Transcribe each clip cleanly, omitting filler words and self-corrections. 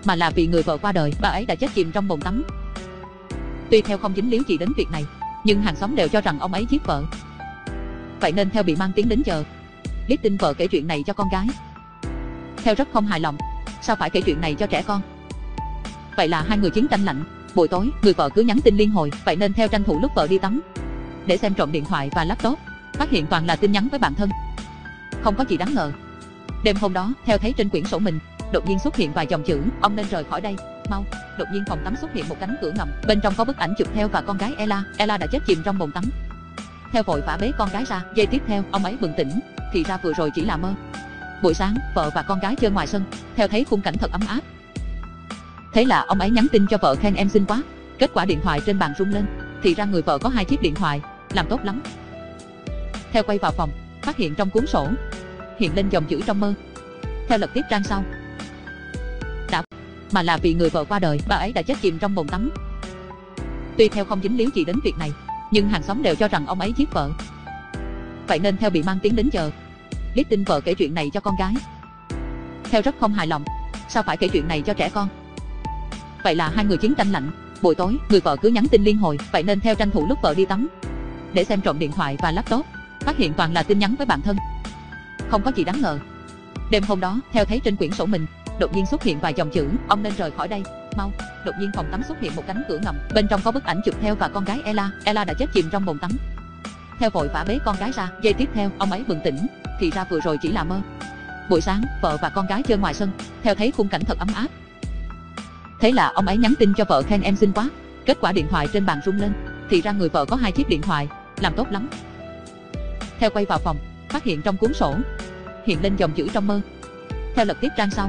mà là vì người vợ qua đời, bà ấy đã chết chìm trong bồn tắm. Tuy theo không dính líu gì đến việc này, nhưng hàng xóm đều cho rằng ông ấy giết vợ. Vậy nên theo bị mang tiếng đến giờ, biết tin vợ kể chuyện này cho con gái. Theo rất không hài lòng, sao phải kể chuyện này cho trẻ con. Vậy là hai người chiến tranh lạnh. Buổi tối, người vợ cứ nhắn tin liên hồi, vậy nên theo tranh thủ lúc vợ đi tắm để xem trộm điện thoại và laptop, phát hiện toàn là tin nhắn với bạn thân. Không có gì đáng ngờ. Đêm hôm đó, theo thấy trên quyển sổ mình đột nhiên xuất hiện vài dòng chữ: ông nên rời khỏi đây, mau. Đột nhiên phòng tắm xuất hiện một cánh cửa ngầm, bên trong có bức ảnh chụp theo và con gái Ella. Ella đã chết chìm trong bồn tắm. Theo vội vã bế con gái ra. Giây tiếp theo, ông ấy bừng tỉnh, thì ra vừa rồi chỉ là mơ. Buổi sáng, vợ và con gái chơi ngoài sân, theo thấy khung cảnh thật ấm áp. Thế là ông ấy nhắn tin cho vợ khen em xinh quá. Kết quả điện thoại trên bàn rung lên, thì ra người vợ có 2 chiếc điện thoại, làm tốt lắm. Theo quay vào phòng, phát hiện trong cuốn sổ hiện lên dòng chữ trong mơ. Theo lật tiếp trang sau, mà là vì người vợ qua đời, bà ấy đã chết chìm trong bồn tắm. Tuy theo không dính líu gì đến việc này, nhưng hàng xóm đều cho rằng ông ấy giết vợ. Vậy nên theo bị mang tiếng đến giờ, biết tin vợ kể chuyện này cho con gái. Theo rất không hài lòng, sao phải kể chuyện này cho trẻ con. Vậy là hai người chiến tranh lạnh. Buổi tối, người vợ cứ nhắn tin liên hồi, vậy nên theo tranh thủ lúc vợ đi tắm để xem trộm điện thoại và laptop, phát hiện toàn là tin nhắn với bạn thân. Không có gì đáng ngờ. Đêm hôm đó, theo thấy trên quyển sổ mình đột nhiên xuất hiện vài dòng chữ: ông nên rời khỏi đây, mau. Đột nhiên phòng tắm xuất hiện một cánh cửa ngầm, bên trong có bức ảnh chụp theo và con gái Ella. Ella đã chết chìm trong bồn tắm. Theo vội vã bế con gái ra. Giây tiếp theo, ông ấy bừng tỉnh, thì ra vừa rồi chỉ là mơ. Buổi sáng, vợ và con gái chơi ngoài sân, theo thấy khung cảnh thật ấm áp. Thế là ông ấy nhắn tin cho vợ khen em xinh quá. Kết quả điện thoại trên bàn rung lên, thì ra người vợ có 2 chiếc điện thoại, làm tốt lắm. Theo quay vào phòng, phát hiện trong cuốn sổ hiện lên dòng chữ trong mơ. Theo lật tiếp trang sau,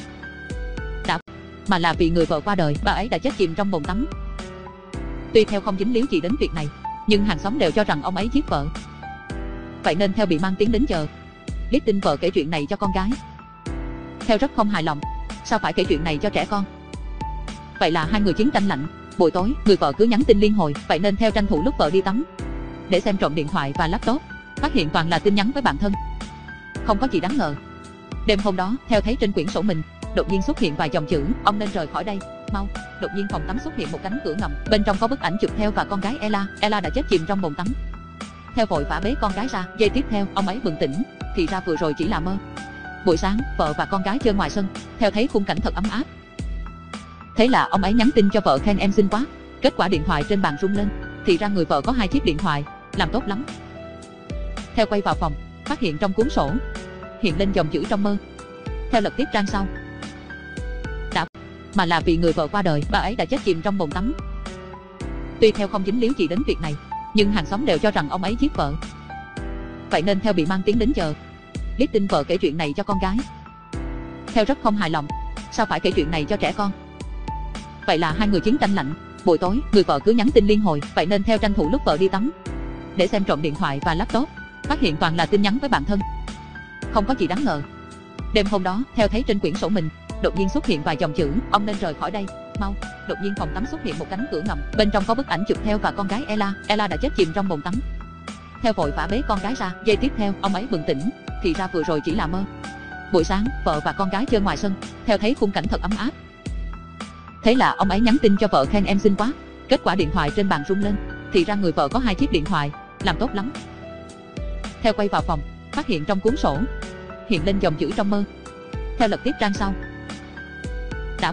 mà là vì người vợ qua đời, bà ấy đã chết chìm trong bồn tắm. Tuy theo không dính líu gì đến việc này, nhưng hàng xóm đều cho rằng ông ấy giết vợ. Vậy nên theo bị mang tiếng đến giờ, biết tin vợ kể chuyện này cho con gái. Theo rất không hài lòng, sao phải kể chuyện này cho trẻ con. Vậy là hai người chiến tranh lạnh. Buổi tối, người vợ cứ nhắn tin liên hồi, vậy nên theo tranh thủ lúc vợ đi tắm để xem trộm điện thoại và laptop, phát hiện toàn là tin nhắn với bạn thân. Không có gì đáng ngờ. Đêm hôm đó, theo thấy trên quyển sổ mình đột nhiên xuất hiện vài dòng chữ: ông nên rời khỏi đây, mau. Đột nhiên phòng tắm xuất hiện một cánh cửa ngầm, bên trong có bức ảnh chụp theo và con gái Ella. Ella đã chết chìm trong bồn tắm. Theo vội vã bế con gái ra. Giây tiếp theo, ông ấy bừng tỉnh, thì ra vừa rồi chỉ là mơ. Buổi sáng, vợ và con gái chơi ngoài sân, theo thấy khung cảnh thật ấm áp. Thế là ông ấy nhắn tin cho vợ khen em xinh quá. Kết quả điện thoại trên bàn rung lên, thì ra người vợ có 2 chiếc điện thoại, làm tốt lắm. Theo quay vào phòng, phát hiện trong cuốn sổ hiện lên dòng chữ trong mơ. Theo lật tiếp trang sau, mà là vì người vợ qua đời, bà ấy đã chết chìm trong bồn tắm. Tuy theo không dính líu gì đến việc này, nhưng hàng xóm đều cho rằng ông ấy giết vợ. Vậy nên theo bị mang tiếng đến giờ, biết tin vợ kể chuyện này cho con gái. Theo rất không hài lòng, sao phải kể chuyện này cho trẻ con. Vậy là hai người chiến tranh lạnh. Buổi tối, người vợ cứ nhắn tin liên hồi, vậy nên theo tranh thủ lúc vợ đi tắm để xem trộm điện thoại và laptop, phát hiện toàn là tin nhắn với bạn thân. Không có gì đáng ngờ. Đêm hôm đó, theo thấy trên quyển sổ mình đột nhiên xuất hiện vài dòng chữ: ông nên rời khỏi đây, mau. Đột nhiên phòng tắm xuất hiện một cánh cửa ngầm, bên trong có bức ảnh chụp theo và con gái Ella. Ella đã chết chìm trong bồn tắm. Theo vội vã bế con gái ra. Giây tiếp theo, ông ấy bừng tỉnh, thì ra vừa rồi chỉ là mơ. Buổi sáng, vợ và con gái chơi ngoài sân, theo thấy khung cảnh thật ấm áp. Thế là ông ấy nhắn tin cho vợ khen em xinh quá. Kết quả điện thoại trên bàn rung lên, thì ra người vợ có 2 chiếc điện thoại, làm tốt lắm. Theo quay vào phòng, phát hiện trong cuốn sổ hiện lên dòng chữ trong mơ. Theo lật tiếp trang sau,